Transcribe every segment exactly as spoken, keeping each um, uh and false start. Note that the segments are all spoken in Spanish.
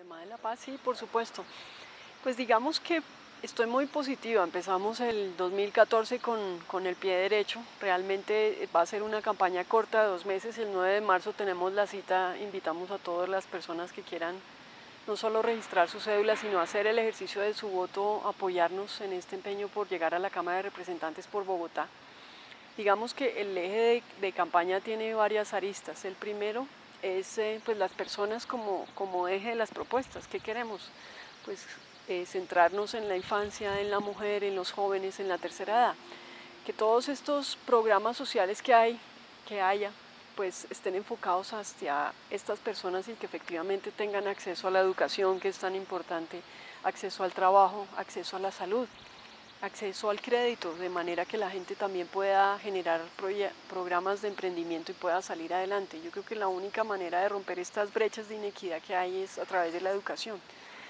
tema de la paz, sí, por supuesto. Pues digamos que estoy muy positiva. Empezamos el dos mil catorce con, con el pie derecho. Realmente va a ser una campaña corta de dos meses. El nueve de marzo tenemos la cita. Invitamos a todas las personas que quieran no solo registrar su cédula, sino hacer el ejercicio de su voto, apoyarnos en este empeño por llegar a la Cámara de Representantes por Bogotá. Digamos que el eje de, de campaña tiene varias aristas. El primero es eh, pues las personas como, como eje de las propuestas. ¿Qué queremos? Pues eh, centrarnos en la infancia, en la mujer, en los jóvenes, en la tercera edad. Que todos estos programas sociales que hay, que haya, pues estén enfocados hacia estas personas y que efectivamente tengan acceso a la educación, que es tan importante, acceso al trabajo, acceso a la salud, acceso al crédito, de manera que la gente también pueda generar programas de emprendimiento y pueda salir adelante. Yo creo que la única manera de romper estas brechas de inequidad que hay es a través de la educación.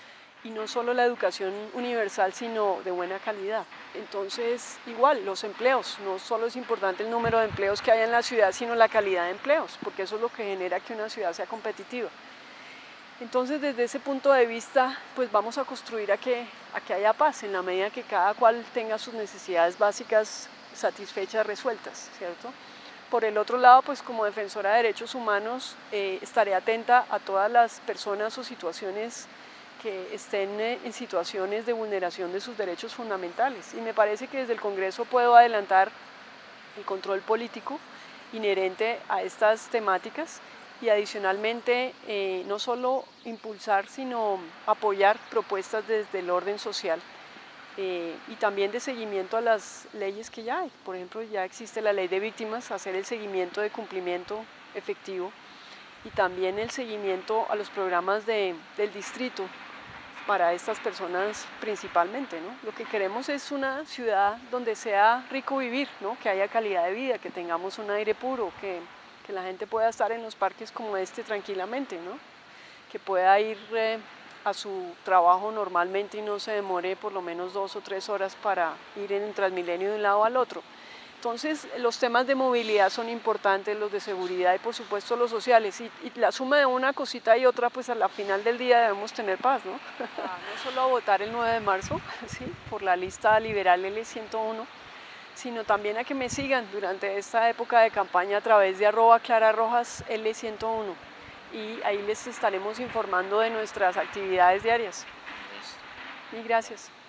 Y no solo la educación universal, sino de buena calidad. Entonces, igual, los empleos, no solo es importante el número de empleos que haya en la ciudad, sino la calidad de empleos, porque eso es lo que genera que una ciudad sea competitiva. Entonces, desde ese punto de vista, pues vamos a construir a que, a que haya paz, en la medida que cada cual tenga sus necesidades básicas satisfechas, resueltas, ¿cierto? Por el otro lado, pues como defensora de derechos humanos, eh, estaré atenta a todas las personas o situaciones que estén en situaciones de vulneración de sus derechos fundamentales. Y me parece que desde el Congreso puedo adelantar el control político inherente a estas temáticas y adicionalmente eh, no solo impulsar, sino apoyar propuestas desde el orden social eh, y también de seguimiento a las leyes que ya hay. Por ejemplo, ya existe la ley de víctimas, hacer el seguimiento de cumplimiento efectivo y también el seguimiento a los programas de, del distrito para estas personas principalmente, ¿no? Lo que queremos es una ciudad donde sea rico vivir, ¿no? Que haya calidad de vida, que tengamos un aire puro, que, que la gente pueda estar en los parques como este tranquilamente, ¿no? Que pueda ir eh, a su trabajo normalmente y no se demore por lo menos dos o tres horas para ir en el Transmilenio de un lado al otro. Entonces, los temas de movilidad son importantes, los de seguridad y por supuesto los sociales. Y, y la suma de una cosita y otra, pues a la final del día debemos tener paz, ¿no? No solo a votar el nueve de marzo, ¿sí? Por la lista liberal L ciento uno, sino también a que me sigan durante esta época de campaña a través de arroba Clara Rojas L ciento uno. Y ahí les estaremos informando de nuestras actividades diarias. Y gracias.